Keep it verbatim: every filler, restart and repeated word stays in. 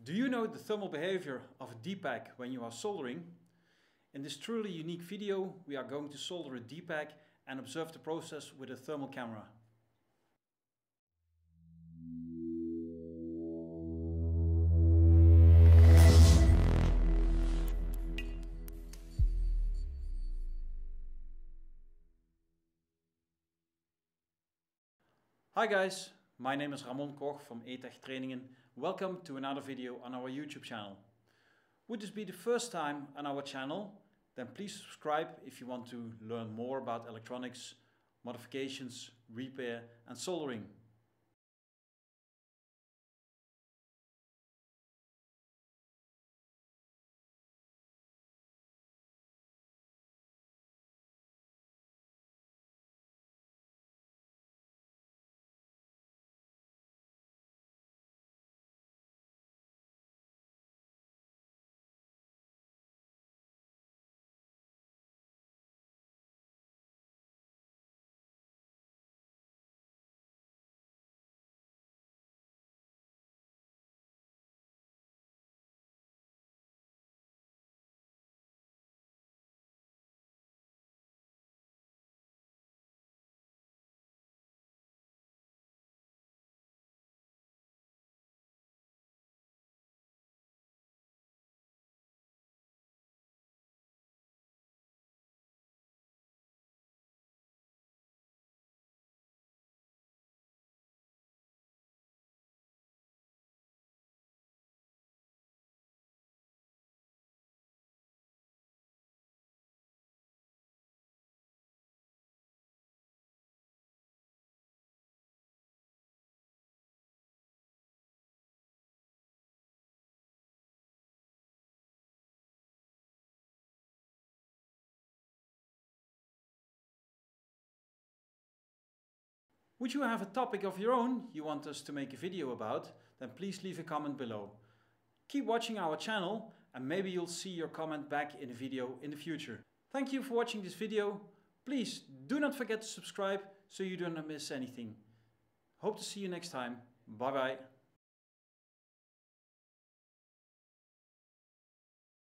Do you know the thermal behavior of a D-pack when you are soldering? In this truly unique video, we are going to solder a D-pack and observe the process with a thermal camera. Hi guys, my name is Ramon Koch from E-Tech Trainingen. Welcome to another video on our YouTube channel. Would this be the first time on our channel? Then please subscribe if you want to learn more about electronics, modifications, repair and soldering. Would you have a topic of your own you want us to make a video about? Then please leave a comment below. Keep watching our channel and maybe you'll see your comment back in a video in the future. Thank you for watching this video. Please do not forget to subscribe so you do not miss anything. Hope to see you next time. Bye bye.